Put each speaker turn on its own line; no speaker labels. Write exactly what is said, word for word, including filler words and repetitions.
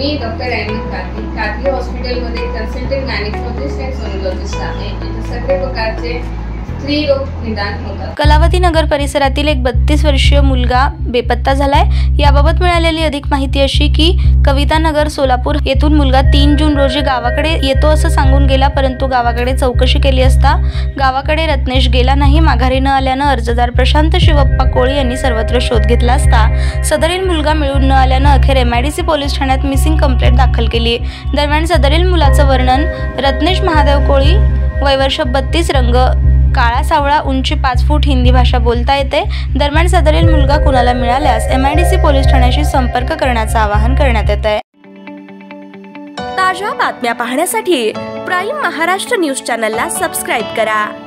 मी doctor Ahmad काकी काकी हॉस्पिटलमध्ये कन्सल्टंट गायनेकोलॉजिस्ट आणि सोनोलॉजिस्ट आहे। इथे सगळे प्रकारचे स्त्री रोग निदान होतात।
कलावती नगर परिसरातील एक बत्तीस वर्षीय मुलगा बेपत्ता झालाय। याबाबत मिळालेली अधिक माहिती अशी की कविता नगर सोलापूर येथून मुलगा तीन जून रोजी गावाकडे येतो असं सांगून गेला, परंतु गावाकडे चौकशी केली असता गावाकडे रत्नेश गेला नाही। माघारी न आल्यानं अर्जदार प्रशांत शिवप्पा कोळी यांनी सर्वत्र शोध घेतला असता सदरील मुलगा मिळून न आल्यानं अखेर एमआयडीसी पोलीस ठाण्यात मिसिंग कंप्लेंट दाखल केली। दरम्यान सदरील मुलाचं वर्णन रत्नेश महादेव कोळी, वय वर्ष बत्तीस, रंग काळा सावळा, उंची पाच फूट, हिंदी भाषा बोलता येते। दरम्यान सदरील मुलगा कुणाला मिळाल्यास एमआयडीसी पोलीस ठाण्याशी संपर्क करण्याचं आवाहन करण्यात येत आहे।
ताज्या बातम्या पाहण्यासाठी प्राईम महाराष्ट्र न्यूज चॅनलला सबस्क्राईब करा।